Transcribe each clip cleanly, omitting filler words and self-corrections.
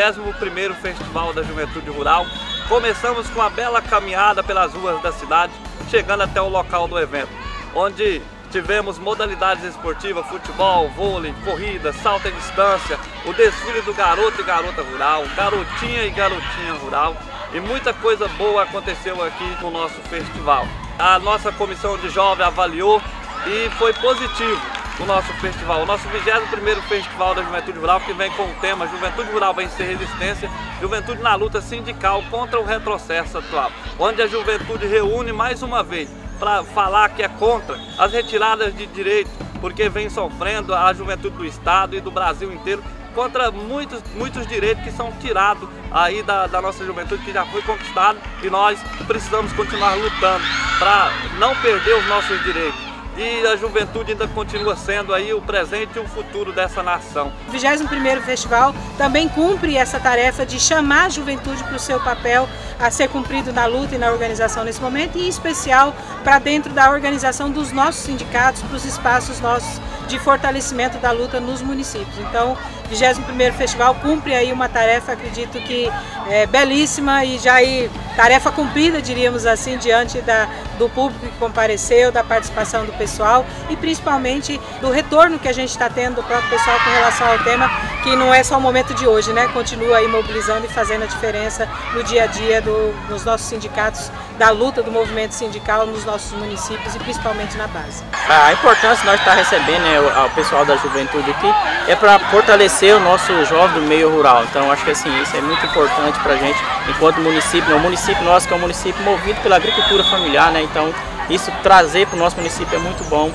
21º Festival da Juventude Rural. Começamos com uma bela caminhada pelas ruas da cidade, chegando até o local do evento, onde tivemos modalidades esportivas, futebol, vôlei, corrida, salto à distância, o desfile do garoto e garota rural, garotinha e garotinha rural, e muita coisa boa aconteceu aqui no nosso festival. A nossa comissão de jovens avaliou e foi positivo o nosso festival, o nosso 21º Festival da Juventude Rural, que vem com o tema Juventude Rural Vencer Resistência, Juventude na Luta Sindical contra o Retrocesso Atual, onde a juventude reúne mais uma vez para falar que é contra as retiradas de direitos, porque vem sofrendo a juventude do Estado e do Brasil inteiro, contra muitos direitos que são tirados aí da nossa juventude, que já foi conquistado, e nós precisamos continuar lutando para não perder os nossos direitos. E a juventude ainda continua sendo aí o presente e o futuro dessa nação. O 21º Festival também cumpre essa tarefa de chamar a juventude para o seu papel a ser cumprido na luta e na organização nesse momento, e em especial para dentro da organização dos nossos sindicatos, para os espaços nossos de fortalecimento da luta nos municípios. Então, o 21º Festival cumpre aí uma tarefa, acredito que belíssima, e já aí tarefa cumprida, diríamos assim, diante do público que compareceu, da participação do pessoal e principalmente do retorno que a gente está tendo do próprio pessoal com relação ao tema, que não é só o momento de hoje, né? Continua aí mobilizando e fazendo a diferença no dia a dia dos nossos sindicatos, da luta do movimento sindical nos nossos municípios e principalmente na base. A importância de nós estar recebendo, né, o pessoal da juventude aqui é para fortalecer o nosso jovem do meio rural. Então acho que assim, isso é muito importante para a gente enquanto município, né? O município nosso que é um município movido pela agricultura familiar, né? Então isso trazer para o nosso município é muito bom,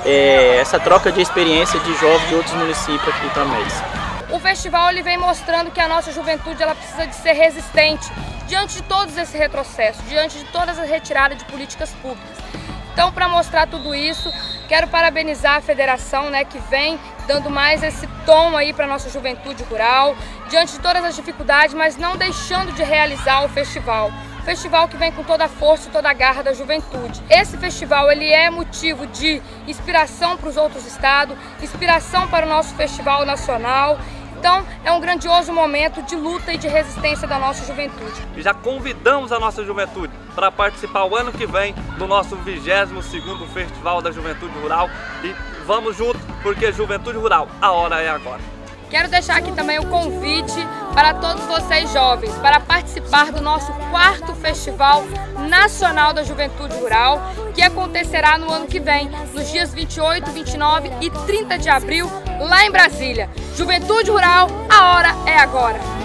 essa troca de experiência de jovens de outros municípios aqui também. O festival ele vem mostrando que a nossa juventude ela precisa de ser resistente diante de todos esses retrocessos, diante de todas as retiradas de políticas públicas. Então, para mostrar tudo isso, quero parabenizar a federação, né, que vem dando mais esse tom aí para a nossa juventude rural, diante de todas as dificuldades, mas não deixando de realizar o festival. Festival que vem com toda a força e toda a garra da juventude. Esse festival ele é motivo de inspiração para os outros estados, inspiração para o nosso festival nacional. Então é um grandioso momento de luta e de resistência da nossa juventude. E já convidamos a nossa juventude para participar o ano que vem do nosso 22º Festival da Juventude Rural. E vamos junto, porque Juventude Rural, a hora é agora. Quero deixar aqui também o convite para todos vocês jovens para participar do nosso 4º Festival Nacional da Juventude Rural, que acontecerá no ano que vem, nos dias 28, 29 e 30 de abril, lá em Brasília. Juventude Rural, a hora é agora!